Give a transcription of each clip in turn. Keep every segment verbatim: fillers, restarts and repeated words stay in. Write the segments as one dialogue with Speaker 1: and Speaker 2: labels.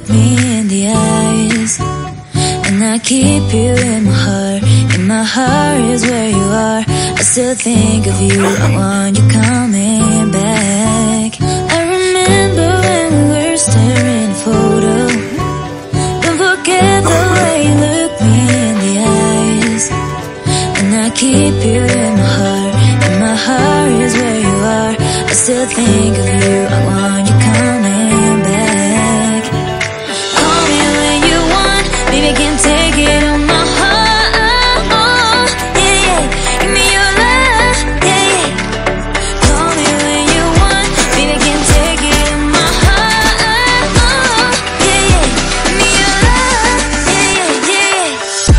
Speaker 1: look me in the eyes, and I keep you in my heart. In my heart is where you are. I still think of you, I want you coming back. I remember when we were staring at a photo. Don't forget the way you look me in the eyes, and I keep you in my heart. In my heart is where you are. I still think of you, I want you coming back. Call me when you want, baby, I can't take it on my heart. Yeah, yeah, give me your love, yeah, yeah. Call me when you want, baby, I can't take it on my heart. Yeah, yeah, give me your love, yeah, yeah, yeah.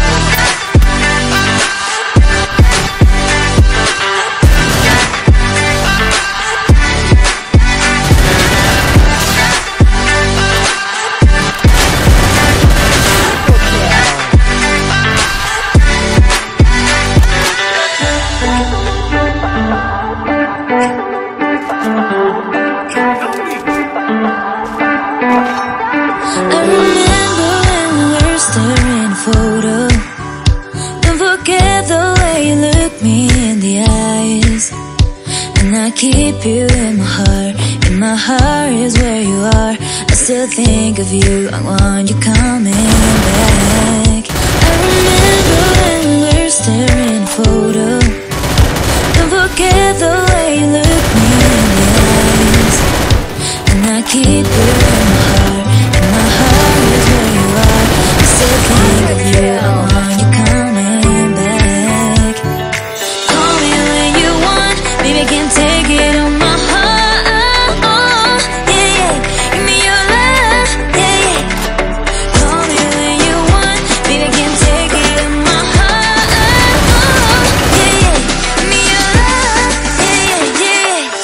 Speaker 1: I remember when we were staring at a photo. Don't forget the way you look me in the eyes, and I keep you in my heart. In my heart is where you are. I still think of you, I want you coming back. I remember when we were staring at a photo. Don't forget the way you look me in the eyes, and I keep you in my heart. In my heart is where you are. I still think of you, I want you coming back. Call me when you want, baby, I can't take it on my heart. Yeah, yeah, give me your love, yeah, yeah. Call me when you want, baby, I can't take it on my heart. Yeah, yeah, give me your love, yeah, yeah, yeah.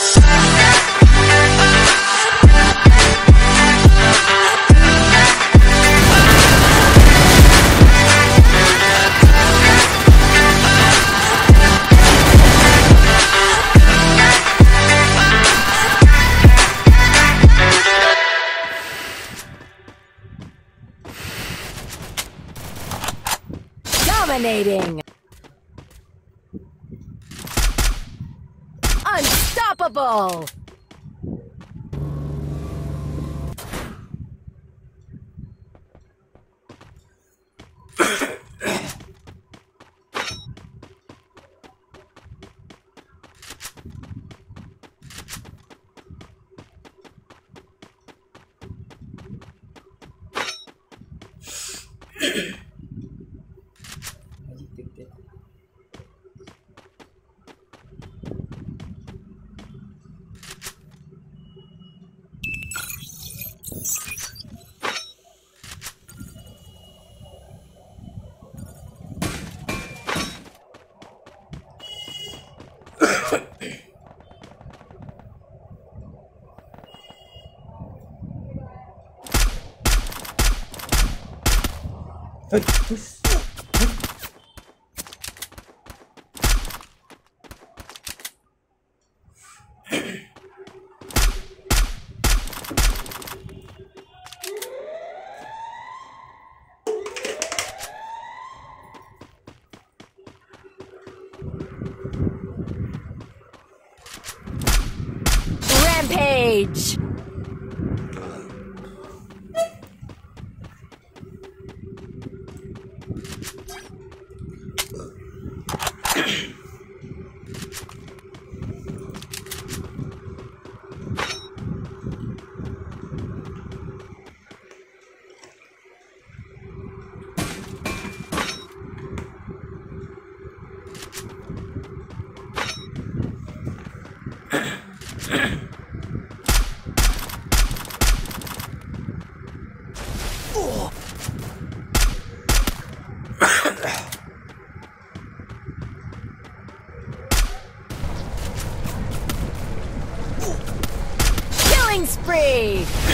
Speaker 2: Dominating. Unstoppable. Rampage. Killing spree!